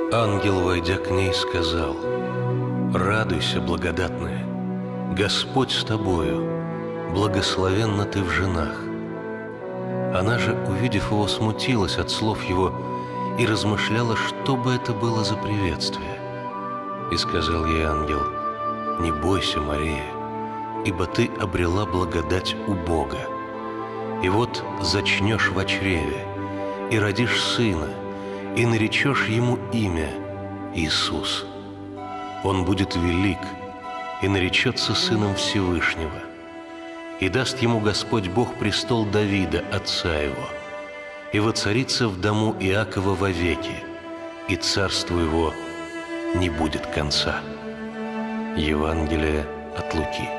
Ангел, войдя к ней, сказал: «Радуйся, благодатная, Господь с тобою, благословенна ты в женах». Она же, увидев его, смутилась от слов его и размышляла, что бы это было за приветствие. И сказал ей ангел: «Не бойся, Мария, ибо ты обрела благодать у Бога. И вот зачнешь во чреве, и родишь сына, и наречешь ему имя Иисус. Он будет велик и наречется сыном Всевышнего. И даст ему Господь Бог престол Давида, отца его, и воцарится в дому Иакова вовеки, и царству его не будет конца». Евангелие от Луки.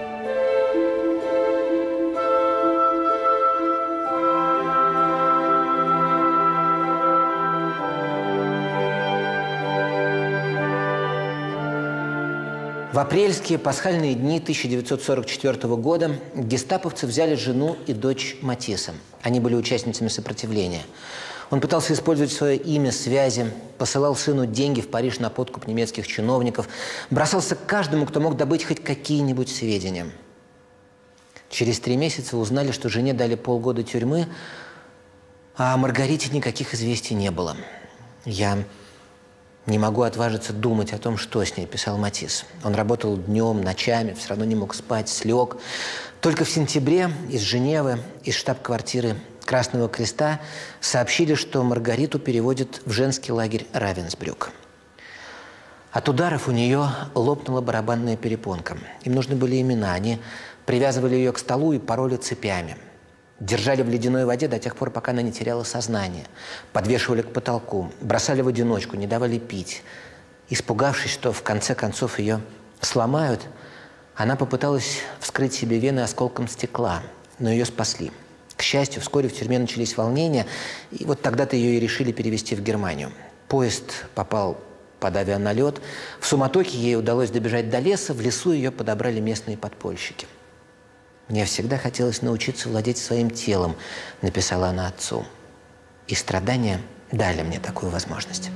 В апрельские пасхальные дни 1944 года гестаповцы взяли жену и дочь Матисса. Они были участницами сопротивления. Он пытался использовать свое имя, связи, посылал сыну деньги в Париж на подкуп немецких чиновников, бросался к каждому, кто мог добыть хоть какие-нибудь сведения. Через 3 месяца узнали, что жене дали полгода тюрьмы, а о Маргарите никаких известий не было. «Я не могу отважиться думать о том, что с ней», – писал Матисс. Он работал днем, ночами, все равно не мог спать, слег. Только в сентябре из Женевы, из штаб-квартиры Красного Креста сообщили, что Маргариту переводят в женский лагерь Равенсбрюк. От ударов у нее лопнула барабанная перепонка. Им нужны были имена. Они привязывали ее к столу и пороли цепями. Держали в ледяной воде до тех пор, пока она не теряла сознание. Подвешивали к потолку, бросали в одиночку, не давали пить. Испугавшись, что в конце концов ее сломают, она попыталась вскрыть себе вены осколком стекла, но ее спасли. К счастью, вскоре в тюрьме начались волнения, и вот тогда-то ее и решили перевезти в Германию. Поезд попал под авианалет. В суматохе ей удалось добежать до леса. В лесу ее подобрали местные подпольщики. «Мне всегда хотелось научиться владеть своим телом», – написала она отцу. «И страдания дали мне такую возможность».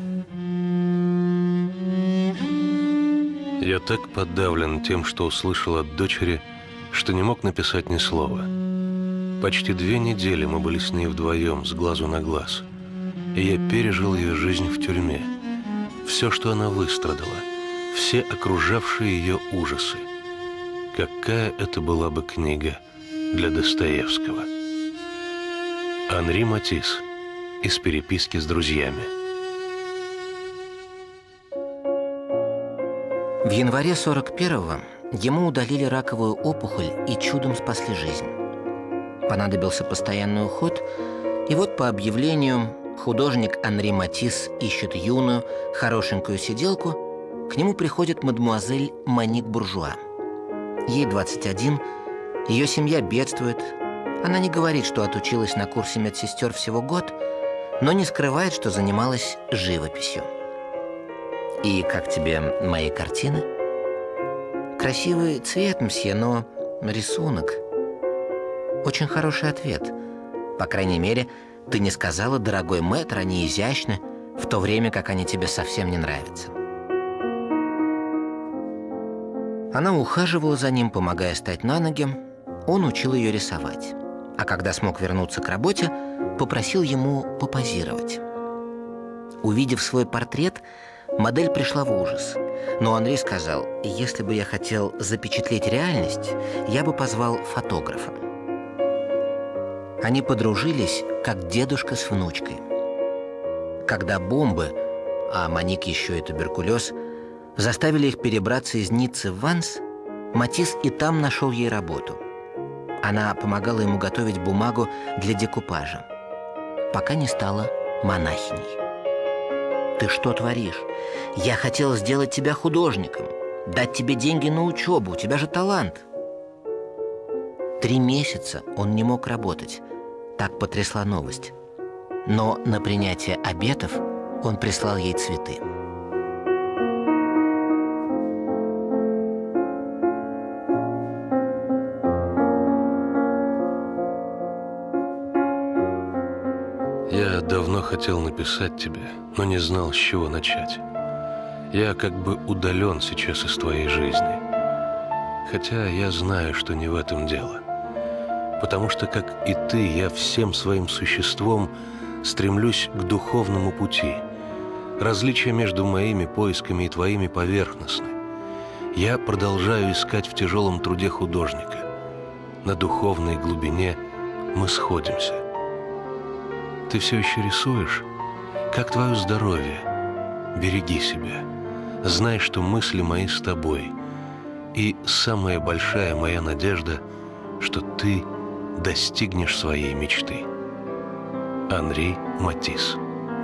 Я так подавлен тем, что услышал от дочери, что не мог написать ни слова. Почти 2 недели мы были с ней вдвоем, с глазу на глаз. И я пережил ее жизнь в тюрьме. Все, что она выстрадала, все окружавшие ее ужасы. Какая это была бы книга для Достоевского. Анри Матисс. Из переписки с друзьями. В январе 41-го ему удалили раковую опухоль и чудом спасли жизнь. Понадобился постоянный уход, и вот по объявлению художник Анри Матисс ищет юную, хорошенькую сиделку, к нему приходит мадемуазель Моник Буржуа. Ей 21, ее семья бедствует. Она не говорит, что отучилась на курсе медсестер всего год, но не скрывает, что занималась живописью. «И как тебе мои картины?» «Красивый цвет, мсье, но рисунок...» «Очень хороший ответ. По крайней мере, ты не сказала, дорогой мэтр, они изящны, в то время как они тебе совсем не нравятся». Она ухаживала за ним, помогая встать на ноги. Он учил ее рисовать. А когда смог вернуться к работе, попросил ему попозировать. Увидев свой портрет, модель пришла в ужас. Но Анри сказал: «Если бы я хотел запечатлеть реальность, я бы позвал фотографа». Они подружились, как дедушка с внучкой. Когда бомбы, а Моник еще и туберкулез, заставили их перебраться из Ниццы в Ванс, Матисс и там нашел ей работу. Она помогала ему готовить бумагу для декупажа, пока не стала монахиней. «Ты что творишь? Я хотела сделать тебя художником, дать тебе деньги на учебу, у тебя же талант». 3 месяца он не мог работать, так потрясла новость. Но на принятие обетов он прислал ей цветы. Я давно хотел написать тебе, но не знал, с чего начать. Я как бы удален сейчас из твоей жизни. Хотя я знаю, что не в этом дело. Потому что, как и ты, я всем своим существом стремлюсь к духовному пути. Различия между моими поисками и твоими поверхностны. Я продолжаю искать в тяжелом труде художника. На духовной глубине мы сходимся. Ты все еще рисуешь? Как твое здоровье? Береги себя. Знай, что мысли мои с тобой. И самая большая моя надежда, что ты достигнешь своей мечты. Анри Матисс.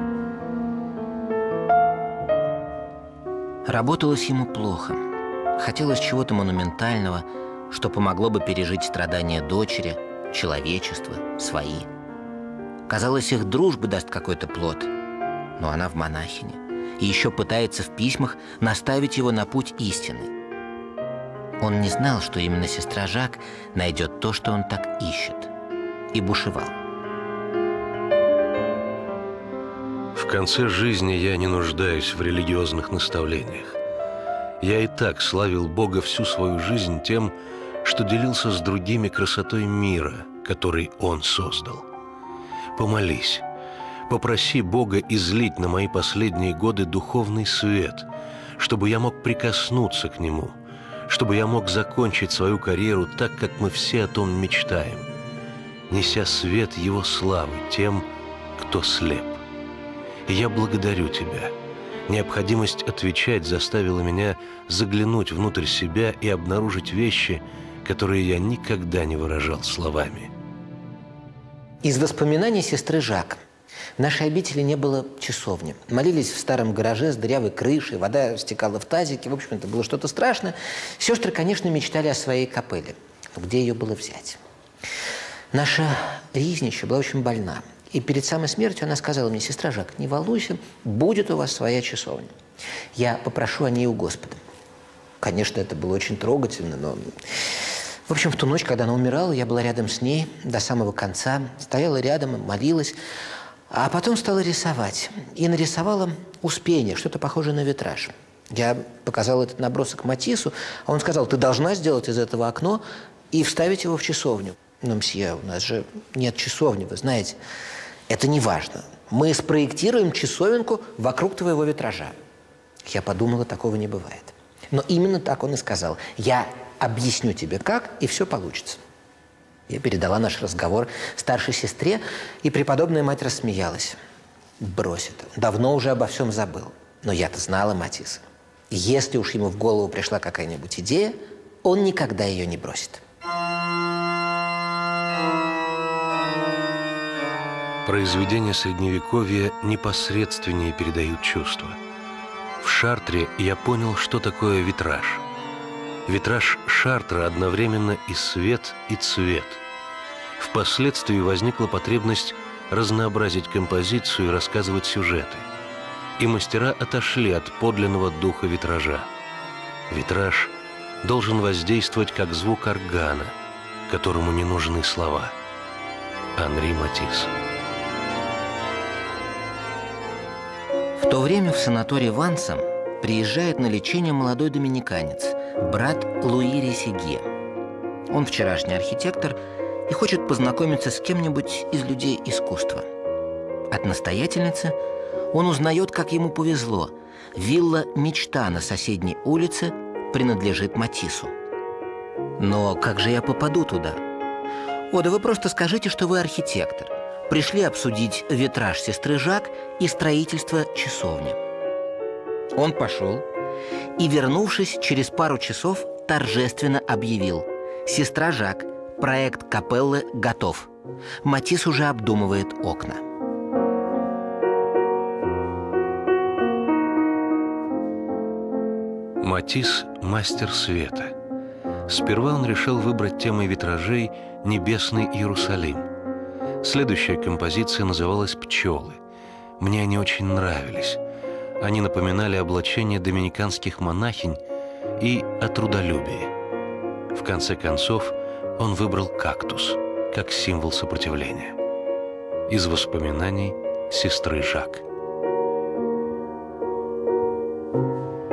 Работалось ему плохо. Хотелось чего-то монументального, что помогло бы пережить страдания дочери, человечества, свои. Казалось, их дружба даст какой-то плод, но она в монахине и еще пытается в письмах наставить его на путь истины. Он не знал, что именно сестра Жак найдет то, что он так ищет, и бушевал. В конце жизни я не нуждаюсь в религиозных наставлениях. Я и так славил Бога всю свою жизнь тем, что делился с другими красотой мира, который Он создал. Помолись, попроси Бога излить на мои последние годы духовный свет, чтобы я мог прикоснуться к Нему, чтобы я мог закончить свою карьеру так, как мы все о том мечтаем, неся свет Его славы тем, кто слеп. И я благодарю Тебя. Необходимость отвечать заставила меня заглянуть внутрь себя и обнаружить вещи, которые я никогда не выражал словами. Из воспоминаний сестры Жак. В нашей обители не было часовни. Молились в старом гараже с дырявой крышей, вода стекала в тазики. В общем, это было что-то страшное. Сестры, конечно, мечтали о своей капелле. Но где ее было взять? Наша Ризнича была очень больна. И перед самой смертью она сказала мне: сестра Жак, не волнуйся, будет у вас своя часовня. Я попрошу о ней у Господа. Конечно, это было очень трогательно, но... В общем, в ту ночь, когда она умирала, я была рядом с ней до самого конца, стояла рядом, молилась, а потом стала рисовать. И нарисовала Успение, что-то похожее на витраж. Я показал этот набросок Матиссу, а он сказал: ты должна сделать из этого окно и вставить его в часовню. Но, мсье, у нас же нет часовни, вы знаете. Это не важно. Мы спроектируем часовенку вокруг твоего витража. Я подумала, такого не бывает. Но именно так он и сказал. Я объясню тебе как, и все получится. Я передала наш разговор старшей сестре, и преподобная мать рассмеялась. Брось это. Давно уже обо всем забыл. Но я-то знала Матисса. Если уж ему в голову пришла какая-нибудь идея, он никогда ее не бросит. Произведения Средневековья непосредственнее передают чувства. В Шартре я понял, что такое витраж. Витраж Шартра одновременно и свет, и цвет. Впоследствии возникла потребность разнообразить композицию и рассказывать сюжеты. И мастера отошли от подлинного духа витража. Витраж должен воздействовать как звук органа, которому не нужны слова. Анри Матисс. В то время в санаторий Ванса приезжает на лечение молодой доминиканец, брат Луи Ресиге. Он вчерашний архитектор и хочет познакомиться с кем-нибудь из людей искусства. От настоятельницы он узнает, как ему повезло. Вилла «Мечта» на соседней улице принадлежит Матиссу. Но как же я попаду туда? О, да вы просто скажите, что вы архитектор. Пришли обсудить витраж сестры Жак и строительство часовни. Он пошел и, вернувшись через пару часов, торжественно объявил: сестра Жак, проект капеллы готов. Матисс уже обдумывает окна. Матисс – мастер света. Сперва он решил выбрать темой витражей «Небесный Иерусалим». Следующая композиция называлась «Пчелы». Мне они очень нравились. Они напоминали облачение доминиканских монахинь и о трудолюбии. В конце концов, он выбрал кактус как символ сопротивления. Из воспоминаний сестры Жак.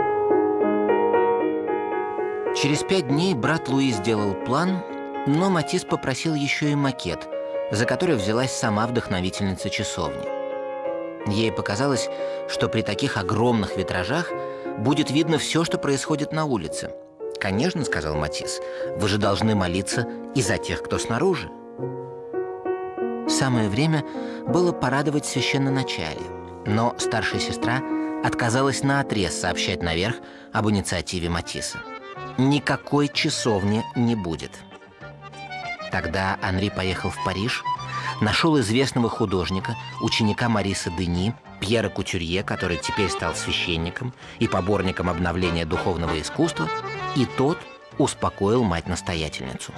Через 5 дней брат Луи сделал план, но Матисс попросил еще и макет, за который взялась сама вдохновительница часовни. Ей показалось, что при таких огромных витражах будет видно все, что происходит на улице. «Конечно, — сказал Матисс, — вы же должны молиться и за тех, кто снаружи». Самое время было порадовать священноначалие, но старшая сестра отказалась наотрез сообщать наверх об инициативе Матисса. Никакой часовни не будет. Тогда Анри поехал в Париж, нашел известного художника, ученика Мариса Дени, Пьера Кутюрье, который теперь стал священником и поборником обновления духовного искусства, и тот успокоил мать-настоятельницу.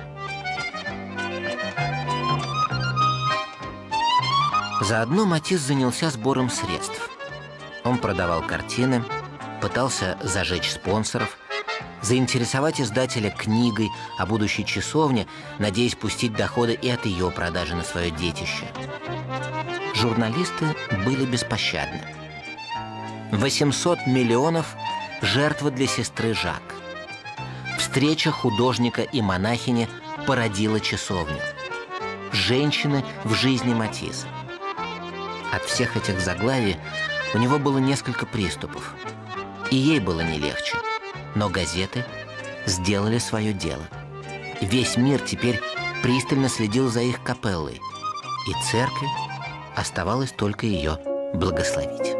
Заодно Матисс занялся сбором средств. Он продавал картины, пытался зажечь спонсоров, заинтересовать издателя книгой о будущей часовне, надеясь пустить доходы и от ее продажи на свое детище. Журналисты были беспощадны. 800 миллионов – жертва для сестры Жак. Встреча художника и монахини породила часовню. Женщины в жизни Матисса. От всех этих заглавий у него было несколько приступов. И ей было не легче. Но газеты сделали свое дело. Весь мир теперь пристально следил за их капеллой. И церкви оставалось только ее благословить.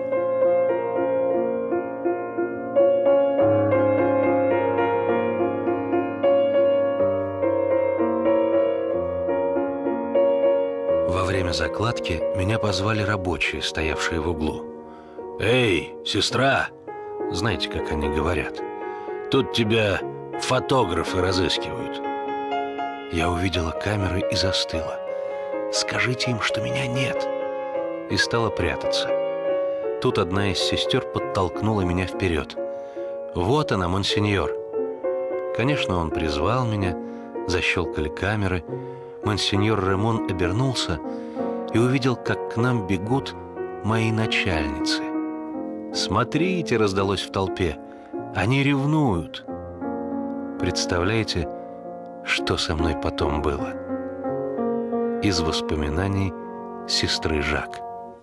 Во время закладки меня позвали рабочие, стоявшие в углу. «Эй, сестра!» Знаете, как они говорят? «Тут тебя фотографы разыскивают». Я увидела камеры и застыла. «Скажите им, что меня нет». И стала прятаться. Тут одна из сестер подтолкнула меня вперед. «Вот она, монсеньор». Конечно, он призвал меня, защелкали камеры. Монсеньор Ремон обернулся и увидел, как к нам бегут мои начальницы. «Смотрите!» — раздалось в толпе. «Они ревнуют!» Представляете, что со мной потом было? Из воспоминаний сестры Жак.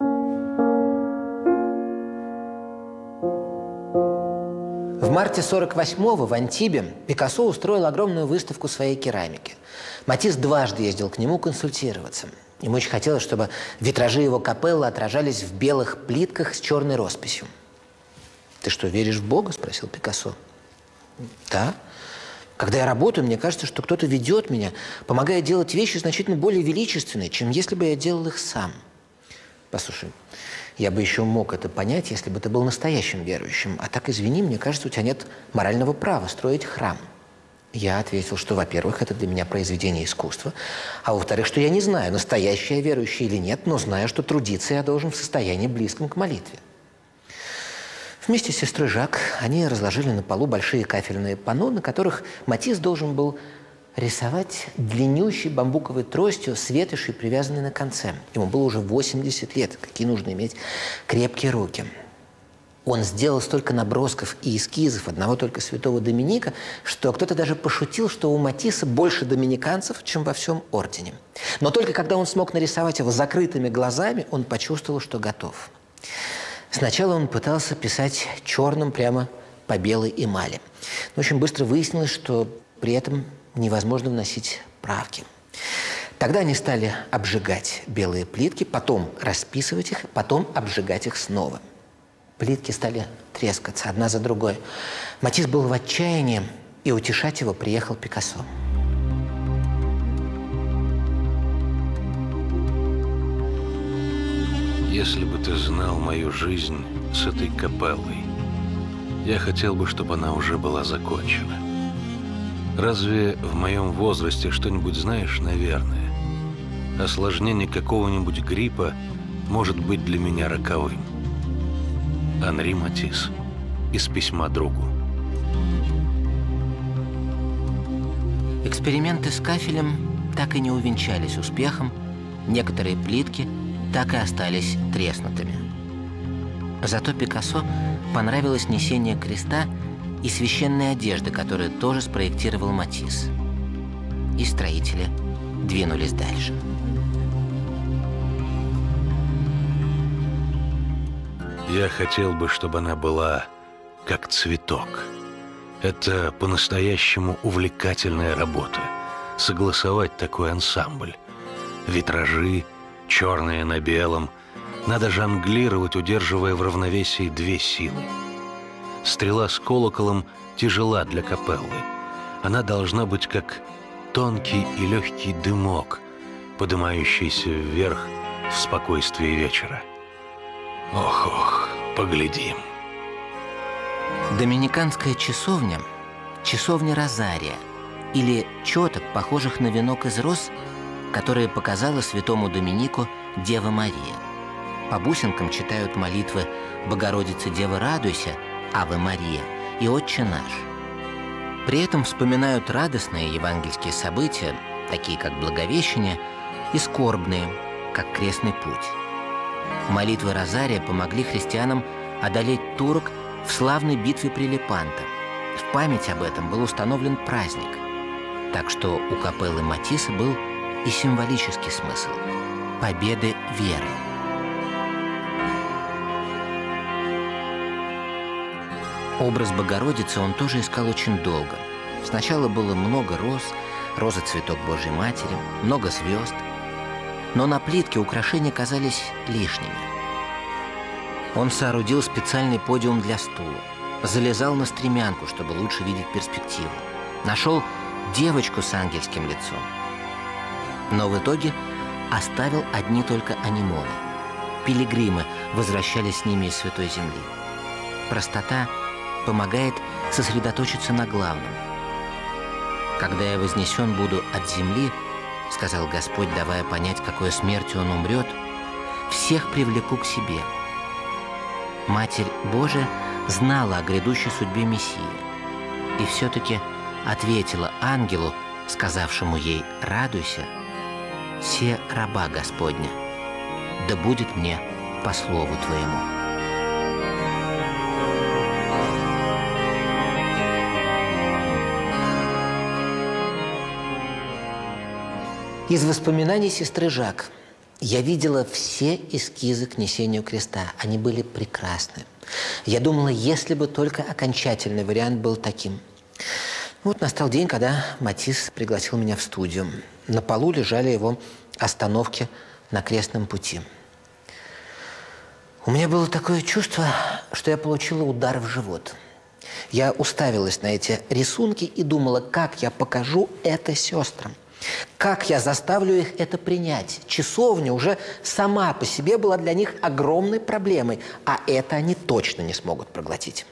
В марте 48-го в Антибе Пикассо устроил огромную выставку своей керамики. Матисс дважды ездил к нему консультироваться. Ему очень хотелось, чтобы витражи его капеллы отражались в белых плитках с черной росписью. «Ты что, веришь в Бога?» – спросил Пикассо. «Да. Когда я работаю, мне кажется, что кто-то ведет меня, помогая делать вещи значительно более величественные, чем если бы я делал их сам». «Послушай, я бы еще мог это понять, если бы ты был настоящим верующим. А так, извини, мне кажется, у тебя нет морального права строить храм». Я ответил, что, во-первых, это для меня произведение искусства, а во-вторых, что я не знаю, настоящий я верующий или нет, но знаю, что трудиться я должен в состоянии близком к молитве. Вместе с сестрой Жак они разложили на полу большие кафельные панно, на которых Матисс должен был рисовать длиннющей бамбуковой тростью с ветошью, привязанной на конце. Ему было уже 80 лет, какие нужно иметь крепкие руки. Он сделал столько набросков и эскизов одного только святого Доминика, что кто-то даже пошутил, что у Матисса больше доминиканцев, чем во всем ордене. Но только когда он смог нарисовать его закрытыми глазами, он почувствовал, что готов. Сначала он пытался писать черным прямо по белой эмали. Но очень быстро выяснилось, что при этом невозможно вносить правки. Тогда они стали обжигать белые плитки, потом расписывать их, потом обжигать их снова. Плитки стали трескаться одна за другой. Матисс был в отчаянии, и утешать его приехал Пикассо. Если бы ты знал мою жизнь с этой капеллой, я хотел бы, чтобы она уже была закончена. Разве в моем возрасте что-нибудь знаешь, наверное? Осложнение какого-нибудь гриппа может быть для меня роковым. Анри Матисс. Из письма другу. Эксперименты с кафелем так и не увенчались успехом. Некоторые плитки так и остались треснутыми. Зато Пикассо понравилось несение креста и священные одежды, которые тоже спроектировал Матисс. И строители двинулись дальше. Я хотел бы, чтобы она была как цветок. Это по-настоящему увлекательная работа. Согласовать такой ансамбль. Витражи, черные на белом. Надо жонглировать, удерживая в равновесии две силы. Стрела с колоколом тяжела для капеллы. Она должна быть как тонкий и легкий дымок, поднимающийся вверх в спокойствии вечера. Ох, поглядим. Доминиканская часовня, часовня Розария, или четок, похожих на венок из роз, которые показала святому Доминику Дева Мария. По бусинкам читают молитвы «Богородице, Дева, радуйся», «Аве Мария» и «Отче наш». При этом вспоминают радостные евангельские события, такие как Благовещение, и скорбные, как Крестный путь. Молитвы Розария помогли христианам одолеть турок в славной битве при Лепанто. В память об этом был установлен праздник. Так что у капеллы Матисса был и символический смысл – победы веры. Образ Богородицы он тоже искал очень долго. Сначала было много роз, роза – цветок Божьей Матери, много звезд. Но на плитке украшения казались лишними. Он соорудил специальный подиум для стула, залезал на стремянку, чтобы лучше видеть перспективу. Нашел девочку с ангельским лицом. Но в итоге оставил одни только анимоны. Пилигримы возвращались с ними из Святой Земли. Простота помогает сосредоточиться на главном. «Когда я вознесен буду от земли, — сказал Господь, давая понять, какой смертью он умрет, — всех привлеку к себе». Матерь Божия знала о грядущей судьбе Мессии и все-таки ответила ангелу, сказавшему ей «радуйся», «Се раба Господня, да будет мне по слову Твоему». Из воспоминаний сестры Жак я видела все эскизы к несению креста. Они были прекрасны. Я думала, если бы только окончательный вариант был таким. Вот настал день, когда Матисс пригласил меня в студию. На полу лежали его остановки на крестном пути. У меня было такое чувство, что я получила удар в живот. Я уставилась на эти рисунки и думала, как я покажу это сестрам. Как я заставлю их это принять? Часовня уже сама по себе была для них огромной проблемой, а это они точно не смогут проглотить.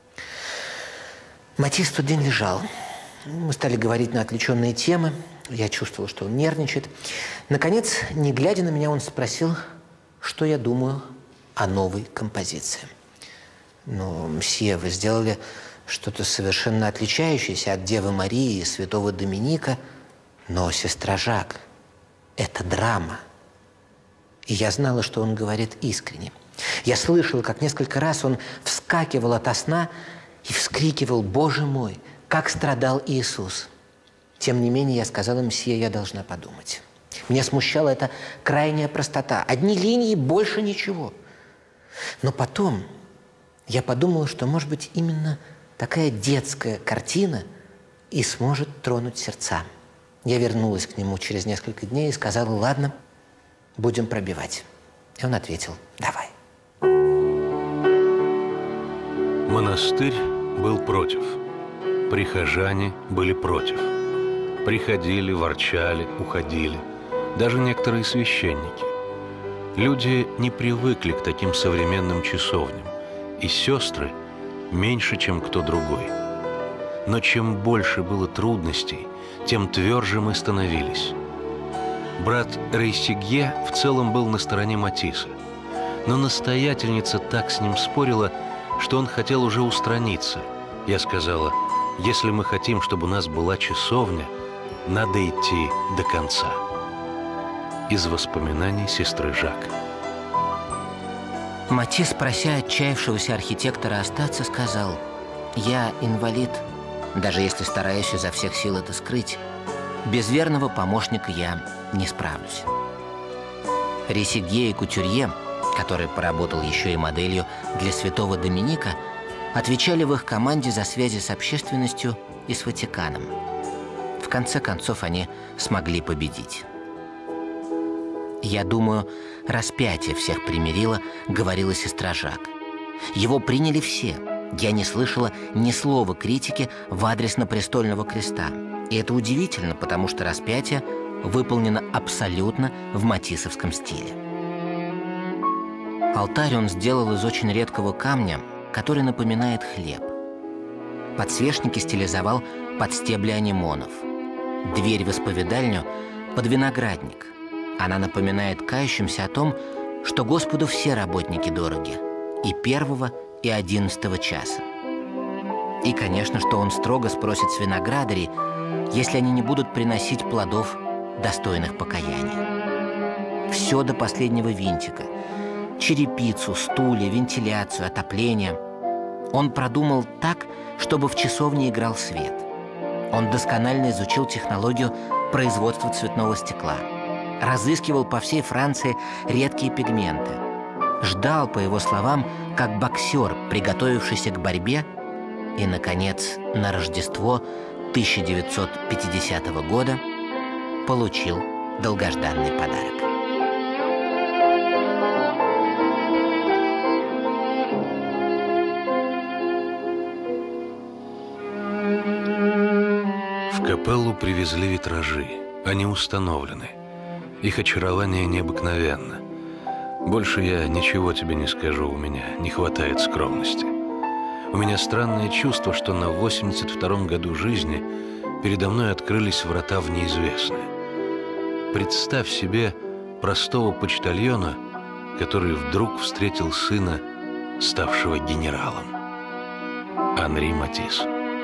Матисс в тот день лежал. Мы стали говорить на отвлеченные темы. Я чувствовала, что он нервничает. Наконец, не глядя на меня, он спросил, что я думаю о новой композиции. «Ну, мсье, вы сделали что-то совершенно отличающееся от Девы Марии и святого Доминика. Но, сестра Жак, это драма». И я знала, что он говорит искренне. Я слышала, как несколько раз он вскакивал ото сна и вскрикивал: «Боже мой, как страдал Иисус!» Тем не менее, я сказала: «Мсье, я должна подумать». Меня смущала эта крайняя простота. Одни линии, больше ничего. Но потом я подумала, что, может быть, именно такая детская картина и сможет тронуть сердца. Я вернулась к нему через несколько дней и сказала: «Ладно, будем пробивать». И он ответил: «Давай». Монастырь был против. Прихожане были против. Приходили, ворчали, уходили. Даже некоторые священники. Люди не привыкли к таким современным часовням. И сестры меньше, чем кто другой. Но чем больше было трудностей, тем тверже мы становились. Брат Рейсигье в целом был на стороне Матисса, но настоятельница так с ним спорила, что он хотел уже устраниться. Я сказала: если мы хотим, чтобы у нас была часовня, надо идти до конца. Из воспоминаний сестры Жак. Матисс, прося отчаявшегося архитектора остаться, сказал: Я инвалид, даже если стараюсь изо всех сил это скрыть. Без верного помощника я не справлюсь. Ресигье и Кутюрье, который поработал еще и моделью для святого Доминика, отвечали в их команде за связи с общественностью и с Ватиканом. В конце концов, они смогли победить. «Я думаю, распятие всех примирило», — говорила сестра Жак. «Его приняли все. Я не слышала ни слова критики в адрес напрестольного креста. И это удивительно, потому что распятие выполнено абсолютно в матиссовском стиле». Алтарь он сделал из очень редкого камня, который напоминает хлеб. Подсвечники стилизовал под стебли анимонов. Дверь в исповедальню под виноградник. Она напоминает кающимся о том, что Господу все работники дороги, и 1 и 11 часа. И, конечно, что он строго спросит с виноградарей, если они не будут приносить плодов, достойных покаяния. Все до последнего винтика. Черепицу, стулья, вентиляцию, отопление. Он продумал так, чтобы в часовне играл свет. Он досконально изучил технологию производства цветного стекла. Разыскивал по всей Франции редкие пигменты. Ждал, по его словам, как боксер, приготовившийся к борьбе. И, наконец, на Рождество 1950 года получил долгожданный подарок. В капеллу привезли витражи. Они установлены. Их очарование необыкновенно. Больше я ничего тебе не скажу, у меня не хватает скромности. У меня странное чувство, что на 82-м году жизни передо мной открылись врата в неизвестное. Представь себе простого почтальона, который вдруг встретил сына, ставшего генералом. Анри Матисс.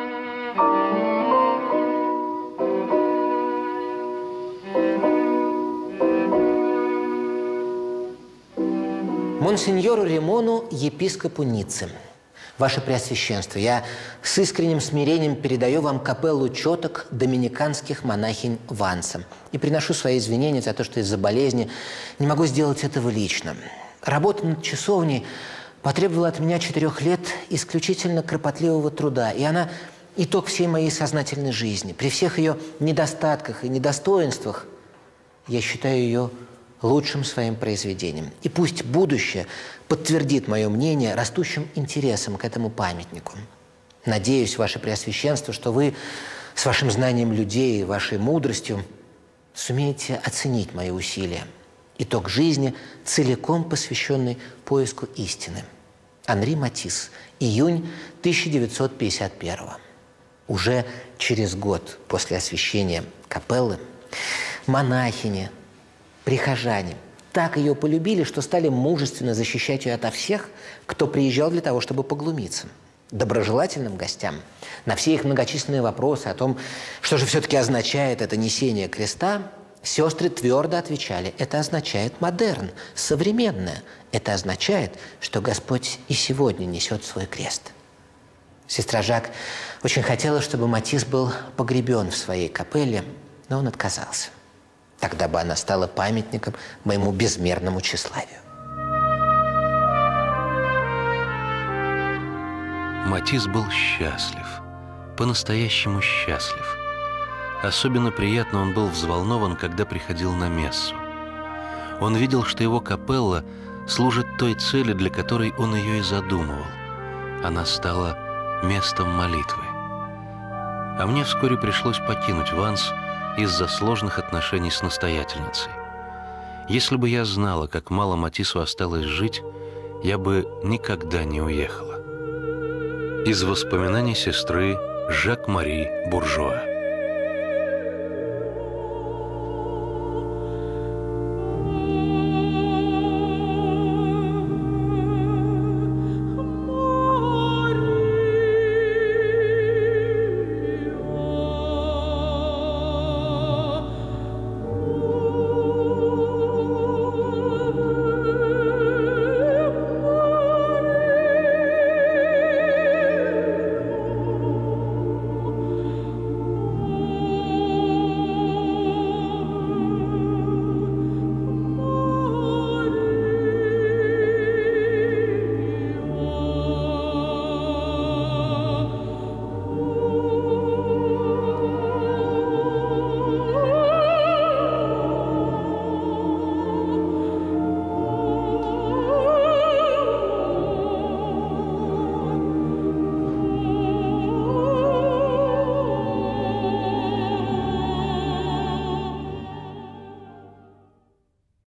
Монсеньору Ремону, епископу Ниццы. Ваше Преосвященство, я с искренним смирением передаю вам капеллу четок доминиканских монахинь Ванса и приношу свои извинения за то, что из-за болезни не могу сделать этого лично. Работа над часовней потребовала от меня 4 лет исключительно кропотливого труда, и она итог всей моей сознательной жизни. При всех ее недостатках и недостоинствах я считаю ее лучшим своим произведением. И пусть будущее подтвердит мое мнение растущим интересом к этому памятнику. Надеюсь, Ваше Преосвященство, что вы с вашим знанием людей и вашей мудростью сумеете оценить мои усилия. Итог жизни, целиком посвященный поиску истины. Анри Матисс. Июнь 1951. Уже через год после освящения капеллы монахини, прихожане так ее полюбили, что стали мужественно защищать ее ото всех, кто приезжал для того, чтобы поглумиться. Доброжелательным гостям на все их многочисленные вопросы о том, что же все-таки означает это несение креста, сестры твердо отвечали: это означает модерн, современное. Это означает, что Господь и сегодня несет свой крест. Сестра Жак очень хотела, чтобы Матисс был погребен в своей капелле, но он отказался. Тогда бы она стала памятником моему безмерному тщеславию. Матисс был счастлив, по-настоящему счастлив. Особенно приятно он был взволнован, когда приходил на мессу. Он видел, что его капелла служит той цели, для которой он ее и задумывал. Она стала местом молитвы. А мне вскоре пришлось покинуть Ванс из-за сложных отношений с настоятельницей. Если бы я знала, как мало Матиссу осталось жить, я бы никогда не уехала. Из воспоминаний сестры Жак-Мари Буржуа.